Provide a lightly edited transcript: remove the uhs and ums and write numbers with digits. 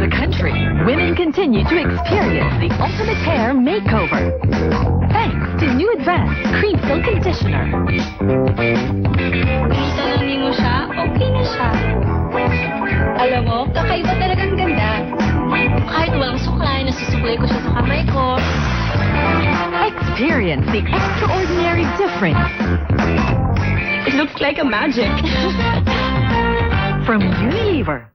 the country, women continue to experience the ultimate hair makeover. Thanks to new advanced cream silk conditioner. Tanongin mo siya, okay na siya. Alam mo, kakaiba talagang ganda. Kahit walang suklay, nasusuklay ko siya sa kamay ko. Experience the extraordinary difference. It looks like a magic. From Unilever.